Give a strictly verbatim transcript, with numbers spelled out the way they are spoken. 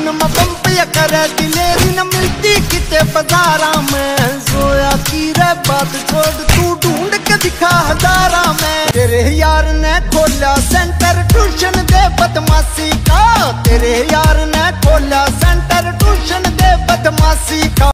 में पंपिया करे दिलेरी न मिलती किते बाजारा में। सोया की रे बात छोड़ तू ढूंढ के दिखा हजारा में। तेरे यार ने खोला सेंटर ट्यूशन दे बदमाशी का। तेरे यार ने खोला सेंटर ट्यूशन दे बदमाशी का।